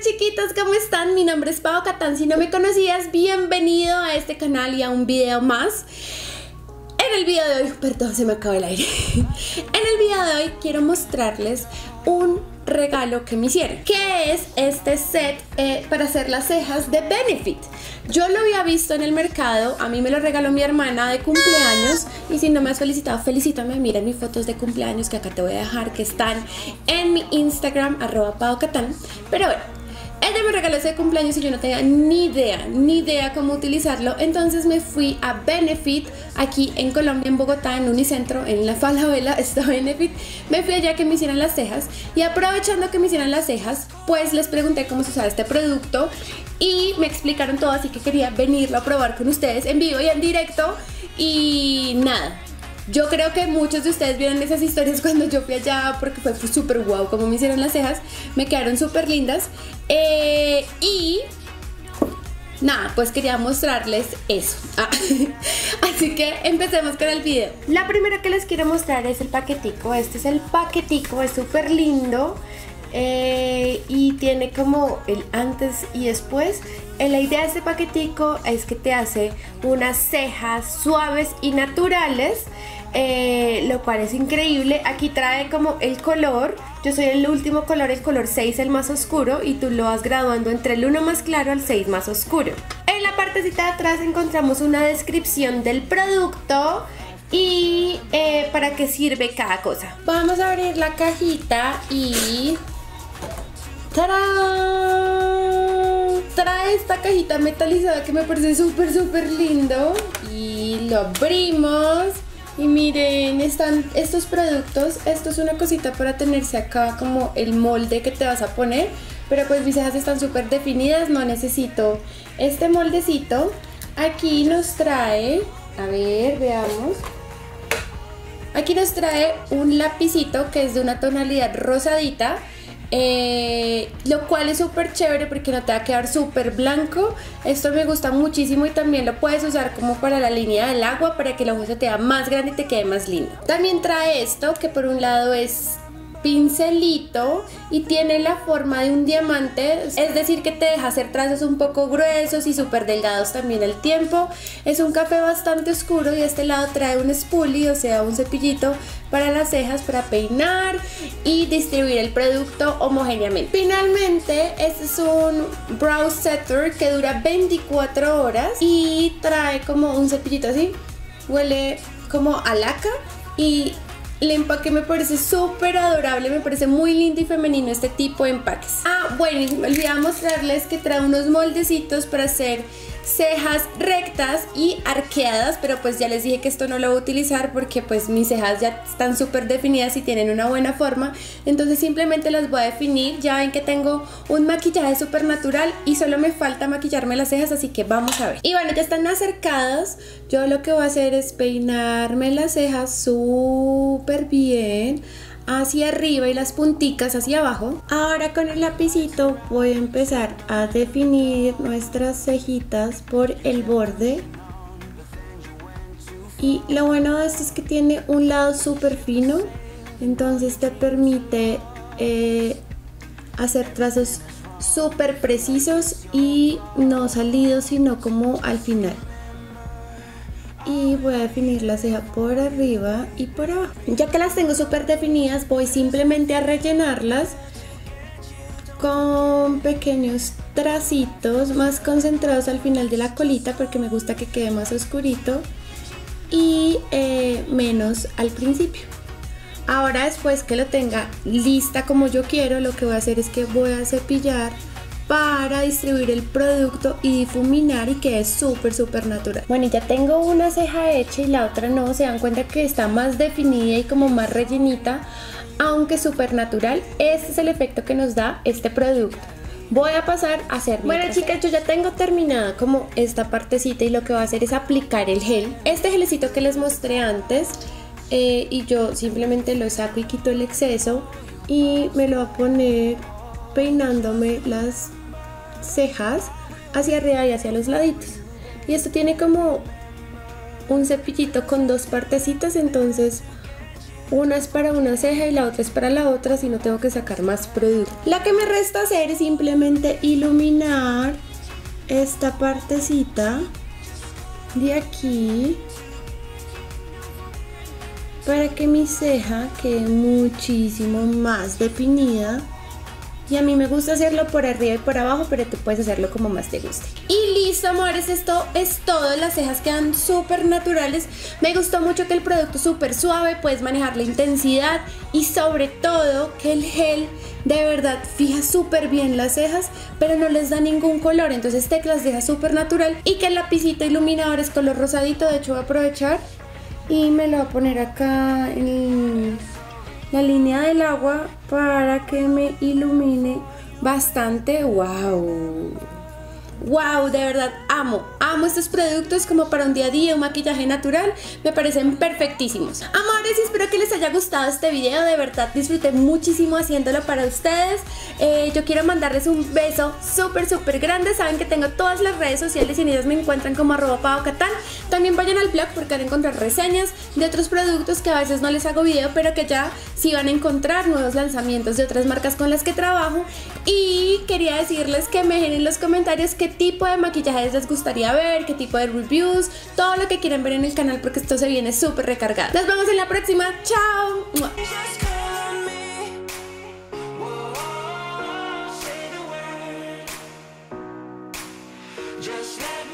chiquitos, ¿cómo están? Mi nombre es Pau Catán. Si no me conocías, bienvenido a este canal y a un video más. En el video de hoy, perdón, se me acabó el aire. En el video de hoy quiero mostrarles un regalo que me hicieron, que es este set para hacer las cejas de Benefit. Yo lo había visto en el mercado, a mí me lo regaló mi hermana de cumpleaños. Y si no me has felicitado, felicítame. Mira mis fotos de cumpleaños que acá te voy a dejar, que están en mi Instagram, @paocatán. Pero bueno, ella me regaló ese cumpleaños y yo no tenía ni idea cómo utilizarlo. Entonces me fui a Benefit, aquí en Colombia, en Bogotá, en Unicentro, en la Falabella está Benefit. Me fui allá que me hicieran las cejas, y aprovechando que me hicieran las cejas, pues les pregunté cómo se usaba este producto y me explicaron todo, así que quería venirlo a probar con ustedes en vivo y en directo. Y nada, yo creo que muchos de ustedes vieron esas historias cuando yo fui allá, porque fue súper guau como me hicieron las cejas. Me quedaron súper lindas. Y nada, pues quería mostrarles eso. Así que empecemos con el video. La primera que les quiero mostrar es el paquetico. Este es el paquetico, es súper lindo. Y tiene como el antes y después. La idea de este paquetico es que te hace unas cejas suaves y naturales, lo cual es increíble. Aquí trae como el color. Yo soy el último color, el color 6, el más oscuro, y tú lo vas graduando entre el 1 más claro al 6 más oscuro. En la partecita de atrás encontramos una descripción del producto y para qué sirve cada cosa. Vamos a abrir la cajita y ¡tarán! Trae esta cajita metalizada que me parece súper lindo. Y lo abrimos. Y miren, están estos productos. Esto es una cosita para tenerse acá como el molde que te vas a poner. Pero pues mis cejas están súper definidas, no necesito este moldecito. Aquí nos trae, a ver, veamos. Aquí nos trae un lapicito que es de una tonalidad rosadita. Lo cual es súper chévere porque no te va a quedar súper blanco. Esto me gusta muchísimo, y también lo puedes usar como para la línea del agua, para que el ojo se te vea más grande y te quede más lindo. También trae esto, que por un lado es pincelito y tiene la forma de un diamante, es decir que te deja hacer trazos un poco gruesos y súper delgados también al tiempo. Es un café bastante oscuro, y este lado trae un spoolie, o sea un cepillito para las cejas, para peinar y distribuir el producto homogéneamente. Finalmente, este es un brow setter que dura 24 horas y trae como un cepillito así, huele como a laca, y el empaque me parece súper adorable, me parece muy lindo y femenino este tipo de empaques. Bueno, y me olvidé mostrarles que trae unos moldecitos para hacer cejas rectas y arqueadas, pero pues ya les dije que esto no lo voy a utilizar porque pues mis cejas ya están súper definidas y tienen una buena forma. Entonces simplemente las voy a definir. Ya ven que tengo un maquillaje súper natural y solo me falta maquillarme las cejas, así que vamos a ver. Y bueno, ya están acercadas. Yo lo que voy a hacer es peinarme las cejas súper bien hacia arriba y las punticas hacia abajo. Ahora con el lapicito voy a empezar a definir nuestras cejitas por el borde. Y lo bueno de esto es que tiene un lado súper fino, entonces te permite hacer trazos súper precisos y no salidos, sino como al final. Y voy a definir la ceja por arriba y por abajo. Ya que las tengo súper definidas, voy simplemente a rellenarlas con pequeños tracitos más concentrados al final de la colita, porque me gusta que quede más oscurito, y menos al principio. Ahora, después que lo tenga lista como yo quiero, lo que voy a hacer es que voy a cepillar para distribuir el producto y difuminar y quede súper natural. Bueno, y ya tengo una ceja hecha y la otra no. Se dan cuenta que está más definida y como más rellenita, aunque súper natural. Este es el efecto que nos da este producto. Voy a pasar a hacer. Bueno, chicas, yo ya tengo terminada como esta partecita, y lo que voy a hacer es aplicar el gel. Este gelecito que les mostré antes, y yo simplemente lo saco y quito el exceso, y me lo voy a poner peinándome las cejas hacia arriba y hacia los laditos. Y esto tiene como un cepillito con dos partecitas, entonces Una es para una ceja y la otra es para la otra, así no tengo que sacar más producto. La que me resta hacer es simplemente iluminar esta partecita de aquí para que mi ceja quede muchísimo más definida. Y a mí me gusta hacerlo por arriba y por abajo, pero tú puedes hacerlo como más te guste. Y listo, amores, esto es todo. Las cejas quedan súper naturales. Me gustó mucho que el producto es súper suave, puedes manejar la intensidad y sobre todo que el gel de verdad fija súper bien las cejas, pero no les da ningún color, entonces te las deja súper natural. Y que el lapicito iluminador es color rosadito, de hecho voy a aprovechar y me lo voy a poner acá en la línea del agua para que me ilumine bastante. ¡Wow! ¡Wow! De verdad amo estos productos como para un día a día, un maquillaje natural, me parecen perfectísimos. Amores, espero que les haya gustado este video, de verdad disfruté muchísimo haciéndolo para ustedes. Yo quiero mandarles un beso súper grande, saben que tengo todas las redes sociales y en ellas me encuentran como @paocatán. También vayan al blog porque van a encontrar reseñas de otros productos que a veces no les hago video, pero que ya sí van a encontrar nuevos lanzamientos de otras marcas con las que trabajo. Y quería decirles que me dejen en los comentarios qué tipo de maquillajes les gustaría ver, qué tipo de reviews, todo lo que quieran ver en el canal porque esto se viene súper recargado. Nos vemos en la próxima, chao. Just let